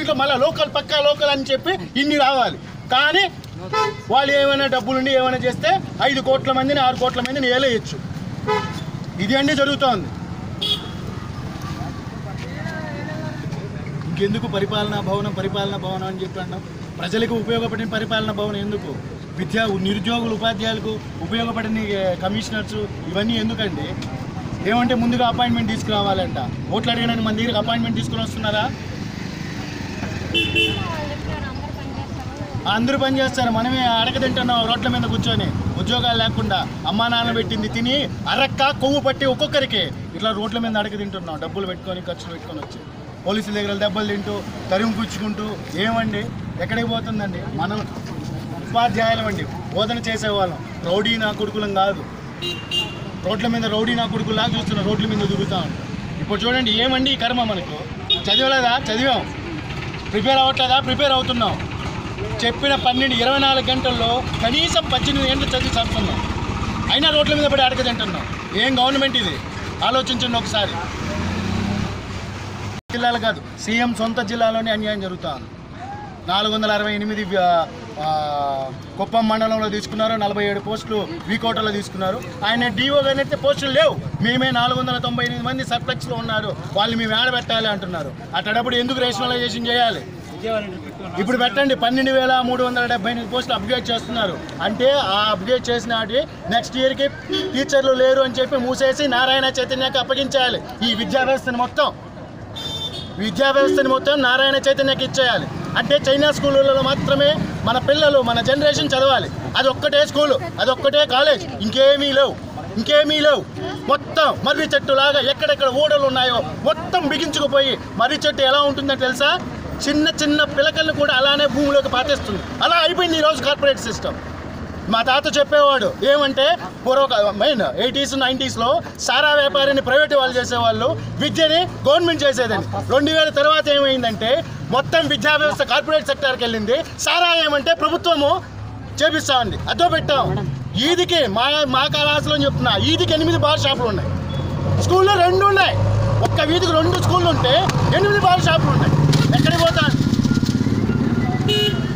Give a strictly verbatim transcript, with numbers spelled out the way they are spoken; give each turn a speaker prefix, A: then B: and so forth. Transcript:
A: దీంట్లో మళ్ళీ లోకల్ పక్కా లోకల్ అని చెప్పి ఇన్ని రావాలి. కానీ వాళ్ళు ఏమైనా డబ్బులుండి ఏమైనా చేస్తే ఐదు కోట్ల మందిని ఆరు కోట్ల మందిని ఏలేయచ్చు. ఇది అన్నీ జరుగుతోంది. ఇంకెందుకు పరిపాలనా భవనం పరిపాలనా భవనం అని చెప్పి అన్నాం? ప్రజలకు ఉపయోగపడిన పరిపాలనా భవనం ఎందుకు? విద్యా నిరుద్యోగులు ఉపాధ్యాయులకు ఉపయోగపడిన కమిషనర్స్ ఇవన్నీ ఎందుకండి? ఏమంటే ముందుగా అపాయింట్మెంట్ తీసుకురావాలంట. ఓట్లు అడిగిన మన దగ్గరికి అపాయింట్మెంట్ తీసుకుని వస్తున్నారా? అందరూ పని చేస్తారు, మనమే అడగ తింటున్నాం రోడ్ల మీద కూర్చొని ఉద్యోగాలు లేకుండా. అమ్మా నాన్న పెట్టింది తిని అరక్క కొవ్వు పట్టి ఒక్కొక్కరికి ఇట్లా రోడ్ల మీద అడగ తింటున్నాం, డబ్బులు పెట్టుకొని ఖర్చులు పెట్టుకొని వచ్చి పోలీసుల దగ్గర దెబ్బలు తింటూ తరిమి పుచ్చుకుంటూ. ఏమండి ఎక్కడికి పోతుందండి? మనం ఉపాధ్యాయులం అండి, బోధన చేసేవాళ్ళం, రౌడీ నా కొడుకులం కాదు. రోడ్ల మీద రౌడీ నా కొడుకులాగా చూస్తున్నాం, రోడ్ల మీద తిరుగుతా ఉంటాం. ఇప్పుడు చూడండి ఏమండి ఈ కర్మ మనకు? చదివలేదా? చదివాం. ప్రిపేర్ అవ్వట్లేదా? ప్రిపేర్ అవుతున్నాం. చెప్పిన పన్నెండు ఇరవై నాలుగు గంటల్లో కనీసం పద్దెనిమిది గంటలు చదివి చదువుతున్నాం, అయినా రోడ్ల మీద పడి అడగ తింటున్నాం. ఏం గవర్నమెంట్ ఇది? ఆలోచించండి ఒకసారి. జిల్లాలు కాదు, సీఎం సొంత జిల్లాలోనే అన్యాయం జరుగుతా ఉంది. నాలుగు వందల అరవై ఎనిమిది కుప్పం మండలంలో తీసుకున్నారు, నలభై ఏడు పోస్టులు వీకోటలో తీసుకున్నారు. ఆయన డిఓ అయితే పోస్టులు లేవు. మేమే నాలుగు వందల తొంభై ఎనిమిది మంది సర్ప్లెక్స్లో ఉన్నారు, వాళ్ళు మేము ఏడబెట్టాలి అంటున్నారు. అట్టడప్పుడు ఎందుకు రేషనలైజేషన్ చేయాలి? ఇప్పుడు పెట్టండి. పన్నెండు వేల మూడు వందల డెబ్బై ఎనిమిది పోస్టులు అప్గ్రేడ్ చేస్తున్నారు. అంటే ఆ అప్గ్రేడ్ చేసిన నెక్స్ట్ ఇయర్కి టీచర్లు లేరు అని చెప్పి మూసేసి నారాయణ చైతన్యకి అప్పగించాలి. ఈ విద్యా వ్యవస్థని మొత్తం విద్యా వ్యవస్థని మొత్తం నారాయణ చైతన్యకి ఇచ్చేయాలి. అంటే చైనా స్కూళ్ళలో మాత్రమే మన పిల్లలు మన జనరేషన్ చదవాలి. అది ఒక్కటే స్కూలు, అది ఒక్కటే కాలేజ్, ఇంకేమీ లేవు ఇంకేమీ లేవు మొత్తం మర్రి చెట్టు లాగా ఎక్కడెక్కడ ఓడలు ఉన్నాయో మొత్తం బిగించుకుపోయి మర్రి చెట్టు ఎలా ఉంటుందో తెలుసా? చిన్న చిన్న పిలకలను కూడా అలానే భూమిలోకి పాతేస్తుంది. అలా అయిపోయింది ఈరోజు కార్పొరేట్ సిస్టమ్. మా తాత చెప్పేవాడు ఏమంటే పూర్వ మెయిన్ ఎయిటీస్ నైంటీస్లో సారా వ్యాపారాన్ని ప్రైవేట్ వాళ్ళు చేసేవాళ్ళు, విద్యని గవర్నమెంట్ చేసేదని. రెండు వేల తర్వాత ఏమైందంటే మొత్తం విద్యా వ్యవస్థ కార్పొరేట్ సెక్టార్కి వెళ్ళింది. సారా ఏమంటే ప్రభుత్వము చేపిస్తా ఉంది. అదో పెట్టాం. ఈదికి మా మా కళాశాలలో చెప్తున్నా, ఈదికి ఎనిమిది బార్ షాపులు ఉన్నాయి, స్కూల్లో రెండు ఉన్నాయి. ఒక్క వీధికి రెండు స్కూళ్ళు ఉంటే ఎనిమిది బార్ షాపులు ఉన్నాయి. ఎక్కడికి పోతాను?